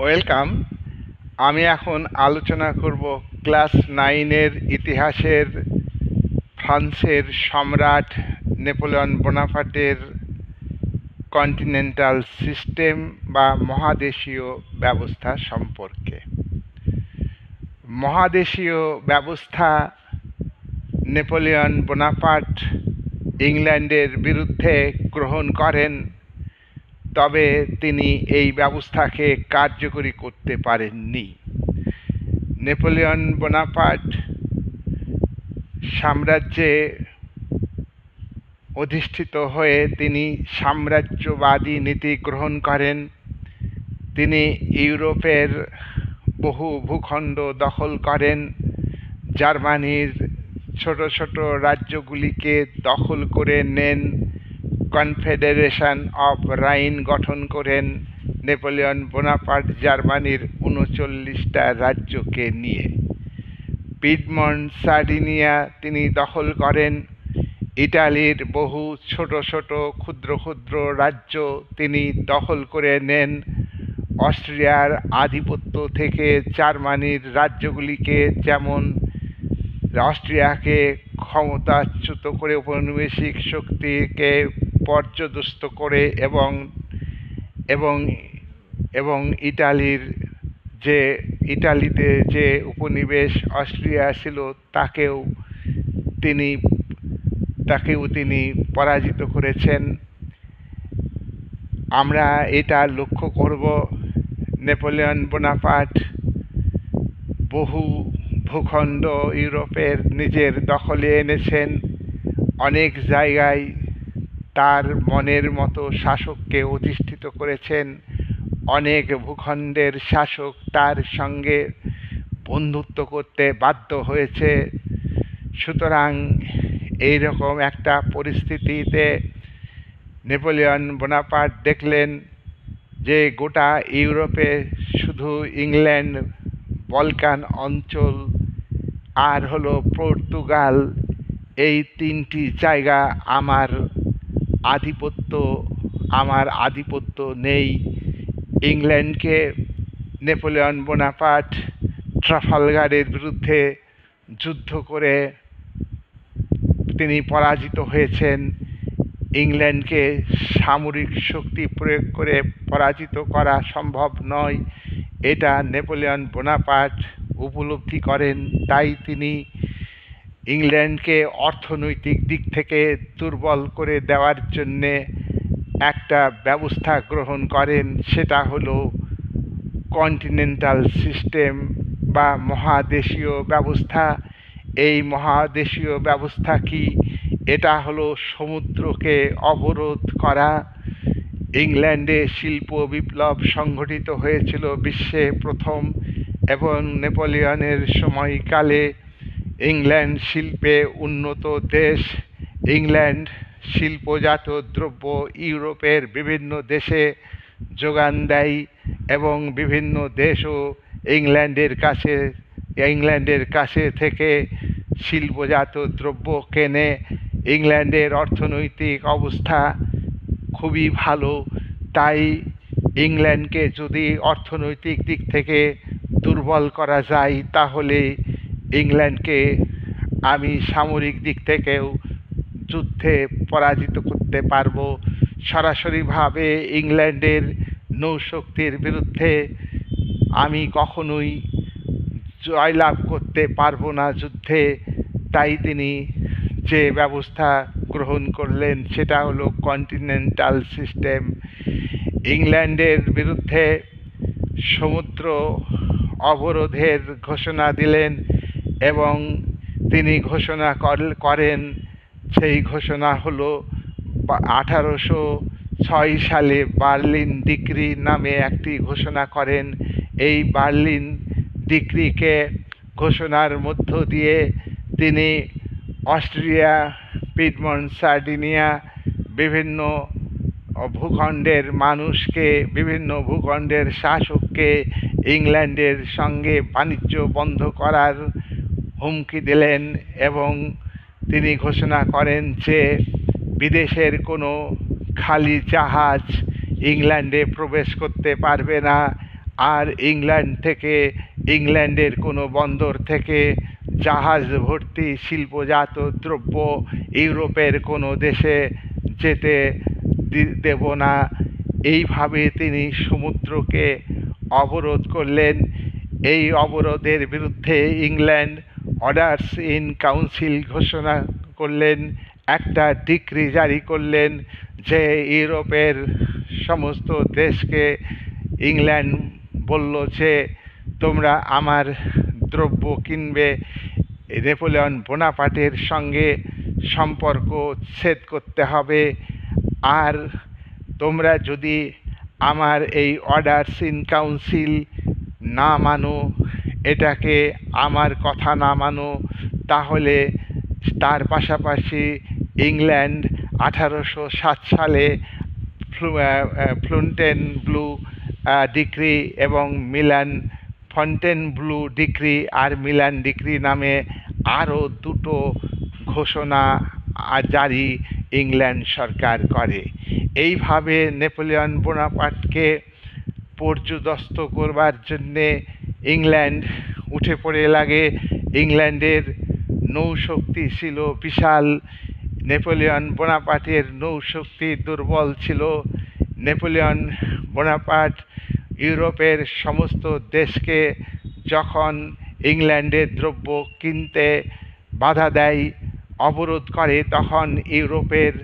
Welcome. আমি এখন আলোচনা করব ক্লাস 9-এর ইতিহাসের ফ্রান্সের সম্রাট নেপোলিয়ন বোনাপার্টের কন্টিনেন্টাল সিস্টেম বা মহাদেশীয় ব্যবস্থা সম্পর্কে। মহাদেশীয় ব্যবস্থা নেপোলিয়ন বোনাপার্ট ইংল্যান্ডের বিরুদ্ধে গ্রহণ করেন, তবে তিনি এই ব্যবস্থাকে কার্যকরী করতে পারেননি। নেপোলিয়ন বোনাপার্ট সাম্রাজ্যে অধিষ্ঠিত হয়ে তিনি সাম্রাজ্যবাদী নীতি গ্রহণ করেন। তিনি ইউরোপের বহু ভূখণ্ড দখল করেন, জার্মানির ছোট ছোট রাজ্যগুলিকে দখল করে নেন, কনফেডারেশন অফ রাইন গঠন করেন নেপোলিয়ন বোনাপার্ট জার্মানির ৩৯টা রাজ্যকে নিয়ে। পিডমন্ট সার্ডিনিয়া তিনি দখল করেন। ইটালির বহু ছোট ছোট ক্ষুদ্র ক্ষুদ্র রাজ্য তিনি দখল করে নেন। অস্ট্রিয়ার আধিপত্য থেকে জার্মানির রাজ্যগুলিকে, যেমন অস্ট্রিয়াকে ক্ষমতাচ্যুত করে ঔপনিবেশিক শক্তিকে পর্যদস্ত করে এবং ইটালিতে যে উপনিবেশ অস্ট্রিয়া ছিল তাকেও তিনি পরাজিত করেছেন। আমরা এটা লক্ষ্য করব, নেপোলিয়ন বোনাপার্ট বহু ভূখণ্ড ইউরোপের নিজের দখলে এনেছেন। অনেক জায়গায় তার মনের মতো শাসককে অধিষ্ঠিত করেছেন। অনেক ভূখণ্ডের শাসক তার সঙ্গে বন্ধুত্ব করতে বাধ্য হয়েছে। সুতরাং এইরকম একটা পরিস্থিতিতে নেপোলিয়ন বোনাপার্ট দেখলেন যে গোটা ইউরোপে শুধু ইংল্যান্ড, বলকান অঞ্চল আর হলো পর্তুগাল, এই তিনটি জায়গা আমার আধিপত্য নেই। ইংল্যান্ডকে নেপোলিয়ন বোনাপার্ট ট্রাফালগারের বিরুদ্ধে যুদ্ধ করে তিনি পরাজিত হয়েছেন। ইংল্যান্ডকে সামরিক শক্তি প্রয়োগ করে পরাজিত করা সম্ভব নয়, এটা নেপোলিয়ন বোনাপার্ট উপলব্ধি করেন। তাই তিনি ইংল্যান্ডকে অর্থনৈতিক দিক থেকে দুর্বল করে দেওয়ার জন্যে একটা ব্যবস্থা গ্রহণ করেন, সেটা হলো কন্টিনেন্টাল সিস্টেম বা মহাদেশীয় ব্যবস্থা। এই মহাদেশীয় ব্যবস্থা কি? এটা হলো সমুদ্রকে অবরোধ করা। ইংল্যান্ডে শিল্প বিপ্লব সংঘটিত হয়েছিল বিশ্বে প্রথম, এবং নেপোলিয়নের সময়কালে ইংল্যান্ড শিল্পে উন্নত দেশ। ইংল্যান্ড শিল্পজাত দ্রব্য ইউরোপের বিভিন্ন দেশে যোগান দেয় এবং বিভিন্ন দেশও ইংল্যান্ডের কাছে থেকে শিল্পজাত দ্রব্য কেনে। ইংল্যান্ডের অর্থনৈতিক অবস্থা খুবই ভালো। তাই ইংল্যান্ডকে যদি অর্থনৈতিক দিক থেকে দুর্বল করা যায়, তাহলে ইংল্যান্ডকে আমি সামরিক দিক থেকেও যুদ্ধে পরাজিত করতে পারবো। সরাসরিভাবে ইংল্যান্ডের নৌশক্তির বিরুদ্ধে আমি কখনোই জয়লাভ করতে পারবো না যুদ্ধে। তাই তিনি যে ব্যবস্থা গ্রহণ করলেন সেটা হলো কন্টিনেন্টাল সিস্টেম। ইংল্যান্ডের বিরুদ্ধে সমুদ্র অবরোধের ঘোষণা দিলেন এবং তিনি ঘোষণা করেন, সেই ঘোষণা হলো 1806 সালে বার্লিন ডিক্রি নামে একটি ঘোষণা করেন। এই বার্লিন ডিক্রিকে ঘোষণার মধ্য দিয়ে তিনি অস্ট্রিয়া, পিডমন্ট সার্ডিনিয়া, বিভিন্ন ভূখণ্ডের মানুষকে, বিভিন্ন ভূখণ্ডের শাসককে ইংল্যান্ডের সঙ্গে বাণিজ্য বন্ধ করার হুমকি দিলেন এবং তিনি ঘোষণা করেন যে বিদেশের কোনো খালি জাহাজ ইংল্যান্ডে প্রবেশ করতে পারবে না। আর ইংল্যান্ডের কোনো বন্দর থেকে জাহাজ ভর্তি শিল্পজাত দ্রব্য ইউরোপের কোনো দেশে যেতে দেব না। এইভাবে তিনি সমুদ্রকে অবরোধ করলেন। এই অবরোধের বিরুদ্ধে ইংল্যান্ড অর্ডার্স ইন কাউন্সিল ঘোষণা করলেন, একটা ডিক্রি জারি করলেন যে ইউরোপের সমস্ত দেশকে ইংল্যান্ড বলল যে তোমরা আমার দ্রব্য কিনবে, নেপোলিয়ন বোনাপার্টের সঙ্গে সম্পর্ক ছেদ করতে হবে। আর তোমরা যদি আমার এই অর্ডার্স ইন কাউন্সিল না মানো, এটাকে আমার কথা না মানো, তাহলে তার পাশাপাশি ইংল্যান্ড 1807 সালে ফন্টেনব্লু ডিক্রি এবং ফন্টেনব্লু ডিক্রি আর মিলান ডিক্রি নামে আরও দুটো ঘোষণা জারি ইংল্যান্ড সরকার করে। এইভাবে নেপোলিয়ন বোনাপার্টকে পর্যুদস্ত করবার জন্যে ইংল্যান্ড উঠে পড়ে লাগে। ইংল্যান্ডের নৌশক্তি ছিল বিশাল, নেপোলিয়ন বোনাপার্টের নৌশক্তি দুর্বল ছিল। নেপোলিয়ন বোনাপার্ট ইউরোপের সমস্ত দেশকে যখন ইংল্যান্ডের দ্রব্য কিনতে বাধা দেয়, অবরোধ করে, তখন ইউরোপের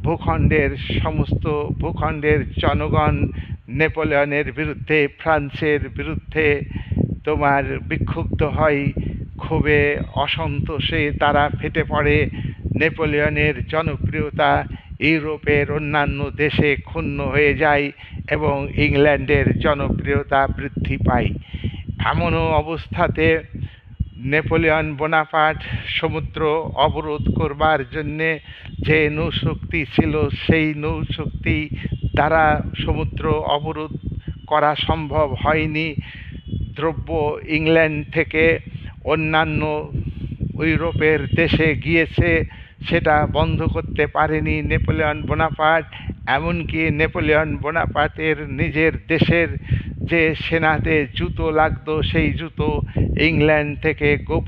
সমস্ত ভূখণ্ডের জনগণ নেপোলিয়নের বিরুদ্ধে, ফ্রান্সের বিরুদ্ধে তোমার বিক্ষুব্ধ হয়। ক্ষোভে অসন্তোষে তারা ফেটে পড়ে। নেপোলিয়নের জনপ্রিয়তা ইউরোপের অন্যান্য দেশে ক্ষুণ্ণ হয়ে যায় এবং ইংল্যান্ডের জনপ্রিয়তা বৃদ্ধি পায়। এমনও অবস্থাতে নেপোলিয়ন বোনাপার্ট সমুদ্র অবরোধ করবার জন্যে যে নৌশক্তি ছিল, সেই নৌশক্তি দ্বারা সমুদ্র অবরোধ করা সম্ভব হয়নি। দ্রব্য ইংল্যান্ড থেকে অন্যান্য ইউরোপের দেশে গিয়েছে, সেটা বন্ধ করতে পারেনি নেপোলিয়ন বোনাপার্ট। এমনকি নেপোলিয়ন বোনাপার্টের নিজের দেশের যে সেনাতে জুতো লাগতো, সেই জুতো ইংল্যান্ড থেকে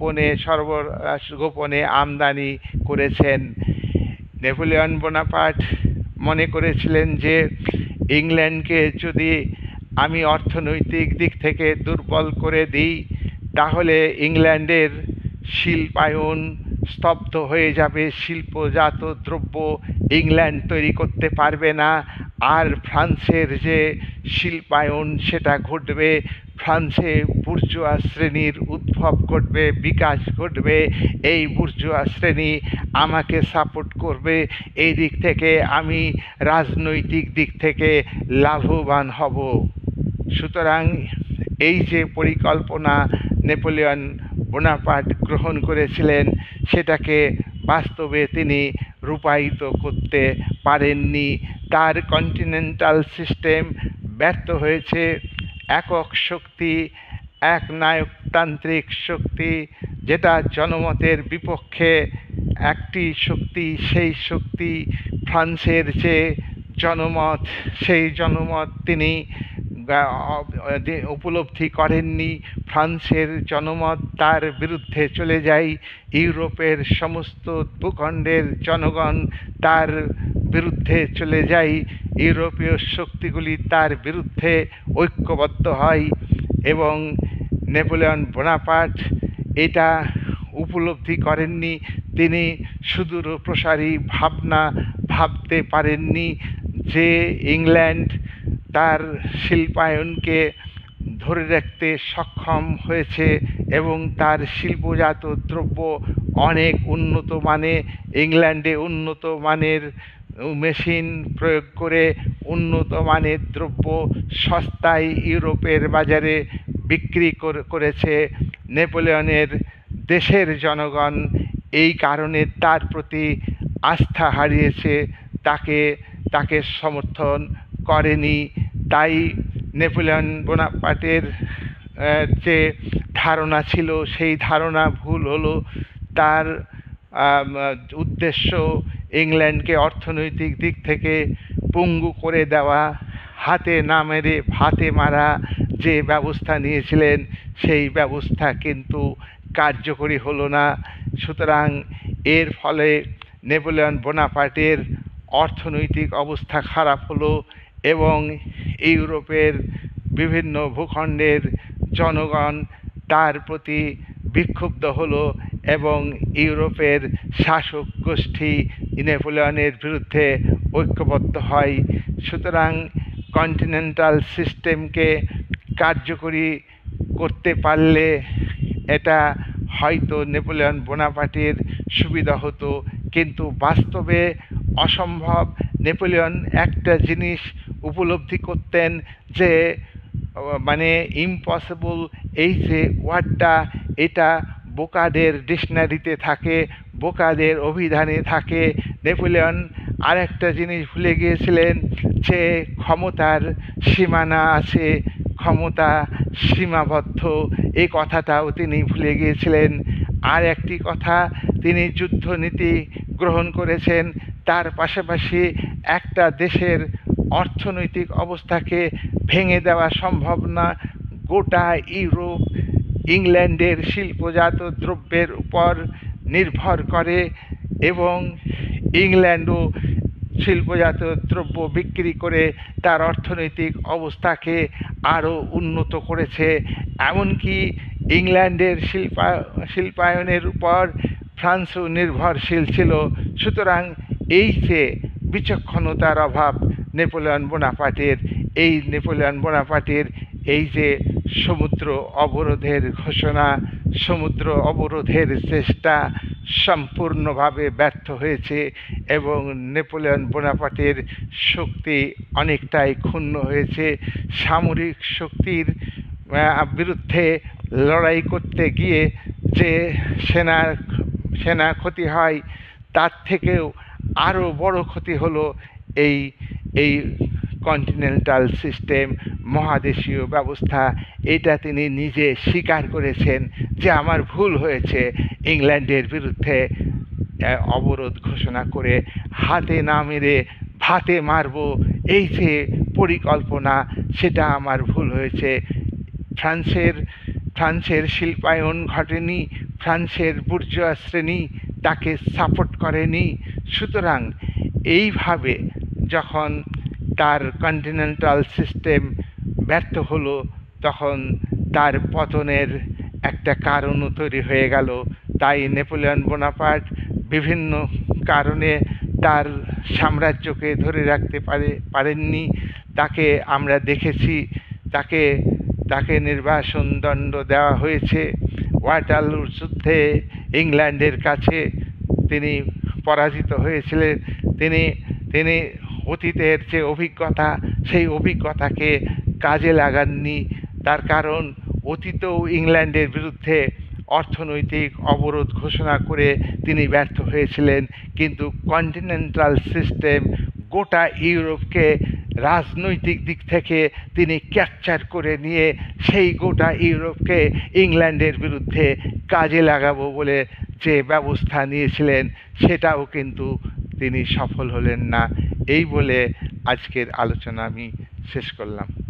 গোপনে আমদানি করেছেন। নেপোলিয়ন বোনাপার্ট মনে করেছিলেন যে ইংল্যান্ডকে যদি আমি অর্থনৈতিক দিক থেকে দুর্বল করে দিই, তাহলে ইংল্যান্ডের শিল্পায়ন স্তব্ধ হয়ে যাবে, শিল্পজাত দ্রব্য ইংল্যান্ড তৈরি করতে পারবে না। আর ফ্রান্সের যে শিল্পায়ন সেটা ঘটবে, ফ্রান্সে বুর্জোয়া শ্রেণীর উদ্ভব ঘটবে, বিকাশ ঘটবে। এই বুর্জোয়া শ্রেণী আমাকে সাপোর্ট করবে, এই দিক থেকে আমি রাজনৈতিক দিক থেকে লাভবান হব। সুতরাং এই যে পরিকল্পনা নেপোলিয়ন বোনাপার্ট গ্রহণ করেছিলেন, সেটাকে বাস্তবে তিনি রূপায়িত করতে পারেননি। তার কন্টিনেন্টাল সিস্টেম ব্যর্থ হয়েছে। একক শক্তি, একনায়কতান্ত্রিক শক্তি, যেটা জনমতের বিপক্ষে একটি শক্তি, সেই শক্তি ফ্রান্সের যে জনমত, সেই জনমত তিনি উপলব্ধি করেননি। ফ্রান্সের জনমত তার বিরুদ্ধে চলে যায়। ইউরোপের সমস্ত ভূখণ্ডের জনগণ তার বিরুদ্ধে চলে যায়। ইউরোপীয় শক্তিগুলি তার বিরুদ্ধে ঐক্যবদ্ধ হয় এবং নেপোলিয়ন বোনাপার্ট এটা উপলব্ধি করেননি। তিনি সুদূর প্রসারী ভাবনা ভাবতে পারেননি যে ইংল্যান্ড তার শিল্পায়নকে ধরে রাখতে সক্ষম হয়েছে এবং তার শিল্পজাত দ্রব্য অনেক উন্নত মানে, ইংল্যান্ডে উন্নত মানের মেশিন প্রয়োগ করে উন্নত মানের দ্রব্য সস্তায় ইউরোপের বাজারে বিক্রি করেছে। নেপোলিয়নের দেশের জনগণ এই কারণে তার প্রতি আস্থা হারিয়েছে, তাকে সমর্থন করেনি। তাই নেপোলিয়ন বোনাপার্টের যে ধারণা ছিল, সেই ধারণা ভুল হলো। তার উদ্দেশ্য ইংল্যান্ডকে অর্থনৈতিক দিক থেকে পঙ্গু করে দেওয়া, হাতে না মেরে ভাতে মারা, যে ব্যবস্থা নিয়েছিলেন সেই ব্যবস্থা কিন্তু কার্যকরী হলো না। সুতরাং এর ফলে নেপোলিয়ন বোনাপার্টের অর্থনৈতিক অবস্থা খারাপ হলো এবং ইউরোপের বিভিন্ন ভূখণ্ডের জনগণ তার প্রতি বিক্ষুব্ধ হলো এবং ইউরোপের শাসক গোষ্ঠী নেপোলিয়নের বিরুদ্ধে ঐক্যবদ্ধ হয়। সুতরাং কন্টিনেন্টাল সিস্টেমকে কার্যকরী করতে পারলে এটা হয়তো নেপোলিয়ন বোনাপার্টের সুবিধা হতো, কিন্তু বাস্তবে অসম্ভব। নেপোলিয়ন একটা জিনিস উপলব্ধি করতেন যে মানে ইম্পসিবল, এই যে ওয়ার্ডটা এটা বোকাদের ডিকশনারিতে থাকে, বোকাদের অভিধানে থাকে। নেপোলিয়ন আরেকটা জিনিস ভুলে গিয়েছিলেন যে ক্ষমতার সীমানা আছে, ক্ষমতা সীমাবদ্ধ, এই কথাটাও তিনি ভুলে গিয়েছিলেন। আর একটি কথা, তিনি যুদ্ধনীতি গ্রহণ করেছেন, তার পাশাপাশি একটা দেশের অর্থনৈতিক অবস্থাকে ভেঙে দেওয়া সম্ভব না। গোটা ইউরোপ ইংল্যান্ডের শিল্পজাত দ্রব্যের উপর নির্ভর করে এবং ইংল্যান্ডও শিল্পজাত দ্রব্য বিক্রি করে তার অর্থনৈতিক অবস্থাকে আরও উন্নত করেছে। এমনকি ইংল্যান্ডের শিল্পায়নের উপর ফ্রান্সও নির্ভরশীল ছিল। সুতরাং এই যে বিচক্ষণতার অভাব নেপোলিয়ন বোনাপার্টের, এই নেপোলিয়ন বোনাপার্টের এই যে সমুদ্র অবরোধের ঘোষণা, সমুদ্র অবরোধের চেষ্টা সম্পূর্ণভাবে ব্যর্থ হয়েছে এবং নেপোলিয়ন বোনাপার্টের শক্তি অনেকটাই ক্ষুণ্ণ হয়েছে। সামরিক শক্তির বিরুদ্ধে লড়াই করতে গিয়ে যে সেনা ক্ষতি হয়, তার থেকেও আরও বড় ক্ষতি হলো এই এই কন্টিনেন্টাল সিস্টেম, মহাদেশীয় ব্যবস্থা। এটা তিনি নিজে স্বীকার করেছেন যে আমার ভুল হয়েছে ইংল্যান্ডের বিরুদ্ধে অবরোধ ঘোষণা করে হাতে না মেরে ভাতে মারব, এই যে পরিকল্পনা, সেটা আমার ভুল হয়েছে। ফ্রান্সের শিল্পায়ন ঘটেনি, ফ্রান্সের বুর্জোয়া শ্রেণী তাকে সাপোর্ট করেনি। সুতরাং এইভাবে যখন তার কন্টিনেন্টাল সিস্টেম ব্যর্থ হলো, তখন তার পতনের একটা কারণও তৈরি হয়ে গেল। তাই নেপোলিয়ন বোনাপার্ট বিভিন্ন কারণে তার সাম্রাজ্যকে ধরে রাখতে পারেননি। তাকে আমরা দেখেছি, তাকে নির্বাসন দণ্ড দেওয়া হয়েছে। ওয়াটারলুর যুদ্ধে ইংল্যান্ডের কাছে তিনি পরাজিত হয়েছিলেন। তিনি অতীতের যে অভিজ্ঞতা, সেই অভিজ্ঞতাকে কাজে লাগাননি। তার কারণ অতীতেও ইংল্যান্ডের বিরুদ্ধে অর্থনৈতিক অবরোধ ঘোষণা করে তিনি ব্যর্থ হয়েছিলেন, কিন্তু কন্টিনেন্টাল সিস্টেম গোটা ইউরোপকে রাজনৈতিক দিক থেকে তিনি ক্যাপচার করে নিয়ে সেই গোটা ইউরোপকে ইংল্যান্ডের বিরুদ্ধে কাজে লাগাবো বলে যে ব্যবস্থা নিয়েছিলেন, সেটাও কিন্তু তিনি সফল হলেন না। এই বলে আজকের আলোচনা আমি শেষ করলাম।